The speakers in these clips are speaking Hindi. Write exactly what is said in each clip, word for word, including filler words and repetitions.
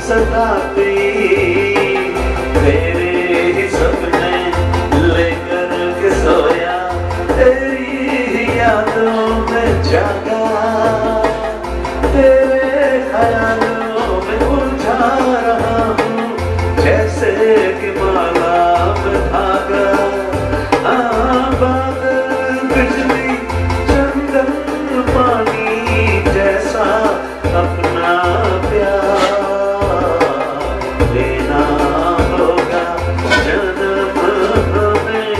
सताती, तेरे ही सपने लेकर के सोया, तेरी यादों में जागा, तेरे ख्यालों में उलझा रहा हूँ जैसे कि माला में धागा। हाँ, बादल बिजली चंदन पानी जैसा अपना प्यार लेना होगा जन्म हमें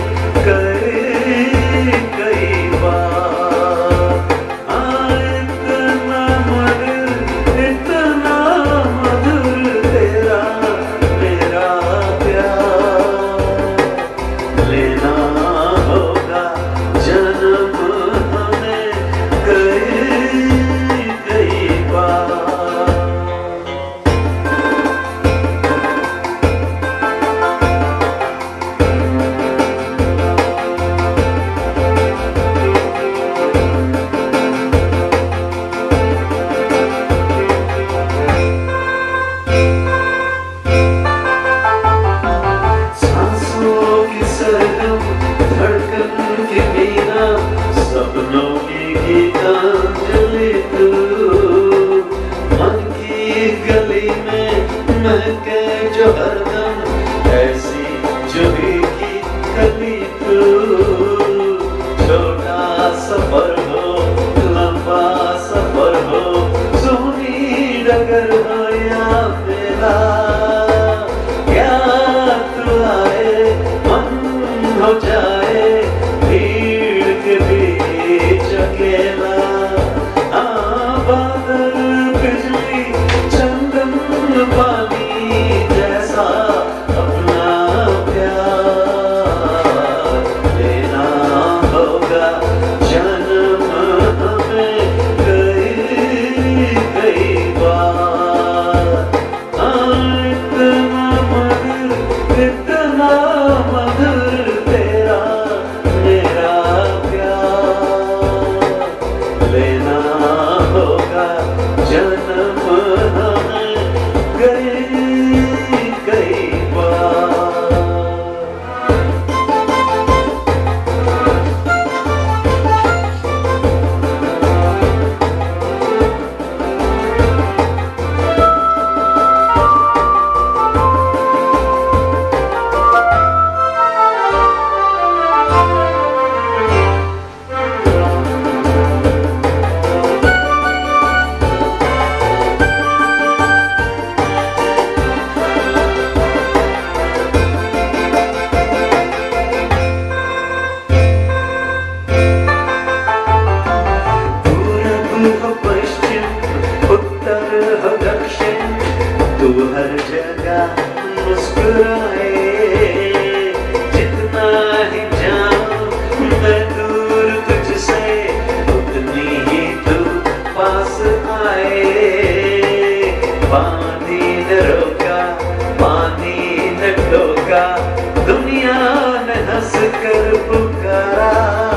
कई कई बार। हाँ, इतना मधुर इतना मधुर तेरा मेरा प्यार लेना होगा जन्म हमें कई कई बार। सांसों की सरगम धड़कन की बीना सपनों की गीतांजलि तू, मन की गली में महके जो हरदम ऐसी जुही की कली तू। छोटा सफर हो लंबा सफर हो, सोनी डगर हो या मेला, याद आए मन हो जाए भीड़ के बीच अकेला। हाँ, बादल बिजली चंदन पानी जैसा अपना प्यार लेना होगा जन्म हमें कई कई बार। हाँ, इतना मधुर इतना मधुर तेरा मेरा प्यार लेना होगा जन्म हमें कई कई बार। पूरब हो पश्चिम उत्तर हो दक्षिण, तू हर जगह मुस्कुराए। जितना ही जाऊं मैं दूर तुझसे उतनी ही तू पास आए। पानी न रोका पानी न टोका, दुनिया ने हंस कर पुकारा।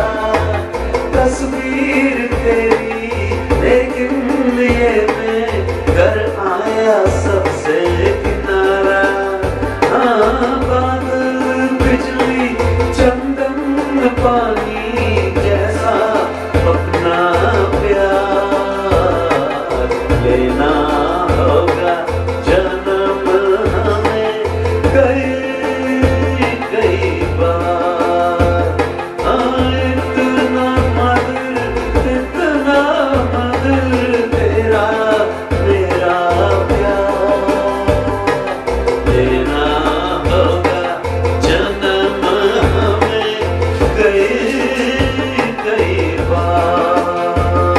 तस्वीर तेरी लेकिन ये मैं घर आया सबसे किनारा। हाँ, बादल बिजली चंदन पानी जैसा अपना प्यार लेना होगा जन्म हमें कई कई बार। हाँ, इतना मधुर इतना मधुर तेरा मेरा प्यार लेना होगा जन्म हमें कई कई बार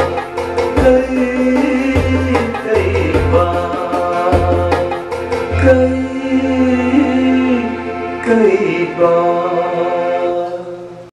कई कई बार कई कई बार।